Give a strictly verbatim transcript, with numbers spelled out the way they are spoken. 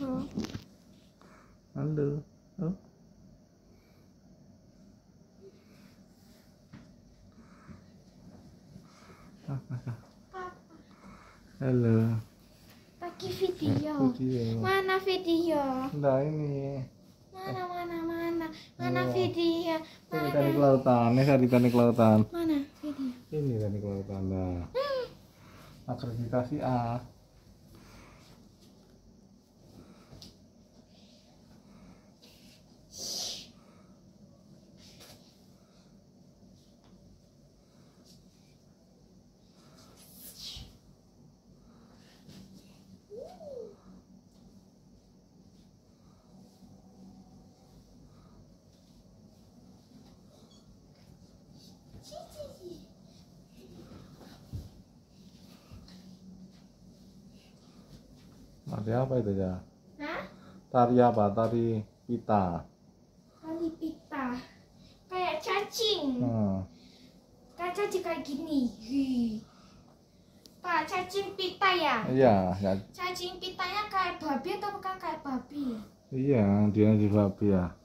Halo. Oh. Halo. Lagi video. Video. Mana video? Nah ini. Mana mana mana mana video? Ini Mana? Titanic lautan. Ini tadi Titanic lautan. Mana video? Ini Titanic lautan. Nah. Akreditasi A. Tari apa itu ya? Hah? Tari apa? Tari pita. Tali pita. Kayak cacing. Hmm. Kayak cacing kayak gini. Hi. Pak, cacing pita ya? Iya, ya. Cacing pitanya kayak babi atau bukan kayak babi? Iya, dia di babi ya.